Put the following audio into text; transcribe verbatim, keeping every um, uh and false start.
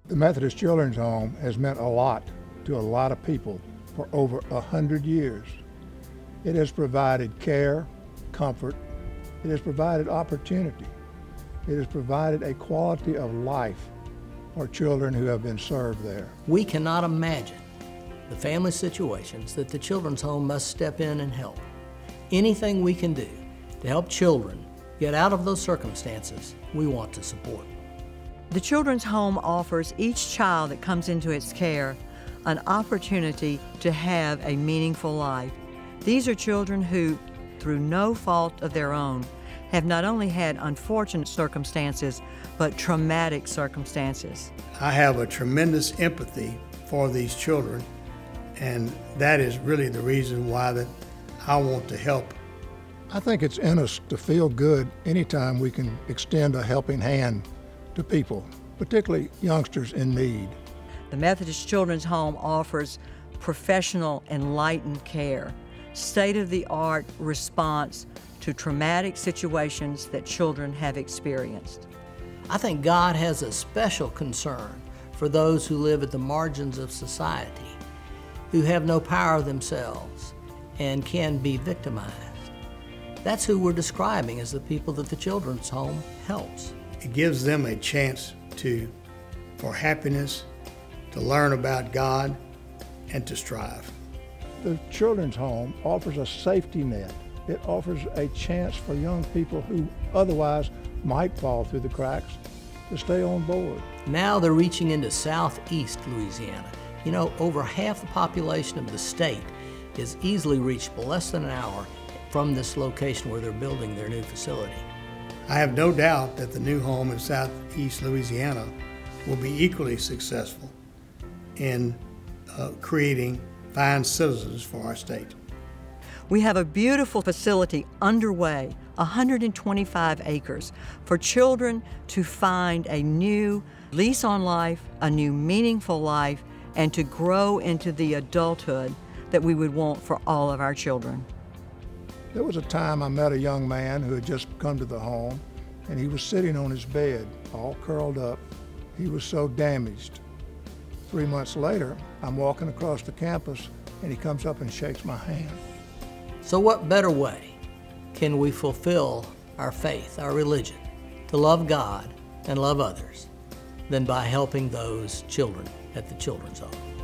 The Methodist Children's Home has meant a lot to a lot of people for over a hundred years. It has provided care, comfort, it has provided opportunity, it has provided a quality of life for children who have been served there. We cannot imagine the family situations that the Children's Home must step in and help. Anything we can do to help children get out of those circumstances, we want to support. The Children's Home offers each child that comes into its care an opportunity to have a meaningful life. These are children who, through no fault of their own, have not only had unfortunate circumstances, but traumatic circumstances. I have a tremendous empathy for these children, and that is really the reason why that I want to help. I think it's in us to feel good anytime we can extend a helping hand to people, particularly youngsters in need. The Methodist Children's Home offers professional, enlightened care, state-of-the-art response to traumatic situations that children have experienced. I think God has a special concern for those who live at the margins of society, who have no power themselves and can be victimized. That's who we're describing as the people that the Children's Home helps. It gives them a chance to, for happiness, to learn about God, and to strive. The Children's Home offers a safety net. It offers a chance for young people who otherwise might fall through the cracks to stay on board. Now they're reaching into southeast Louisiana. You know, over half the population of the state is easily reachable, less than an hour from this location where they're building their new facility. I have no doubt that the new home in southeast Louisiana will be equally successful in uh, creating fine citizens for our state. We have a beautiful facility underway, one hundred twenty-five acres, for children to find a new lease on life, a new meaningful life, and to grow into the adulthood that we would want for all of our children. There was a time I met a young man who had just come to the home, and he was sitting on his bed, all curled up. He was so damaged. Three months later, I'm walking across the campus, and he comes up and shakes my hand. So what better way can we fulfill our faith, our religion, to love God and love others than by helping those children at the Children's Home?